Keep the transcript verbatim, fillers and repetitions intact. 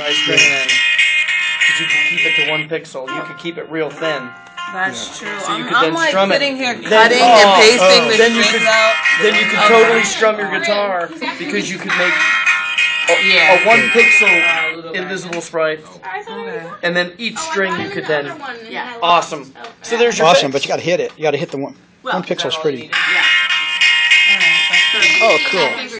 size string then. Because you can keep it to one pixel. You could keep it real thin. That's true. So you I'm, could I'm then like strum it. sitting here Then- cutting oh, and pasting oh. the Then you strings could- out. Then you could Okay. totally strum your guitar because you could make a, Yeah. a one Uh, pixel little invisible sprite, Okay. and then each string you could then. Yeah. Awesome. So there's your Awesome, fix. but you got to hit it. You got to hit the one. Well, One pixel's that's all you pretty. need. Yeah. All right. That's good. Oh, cool.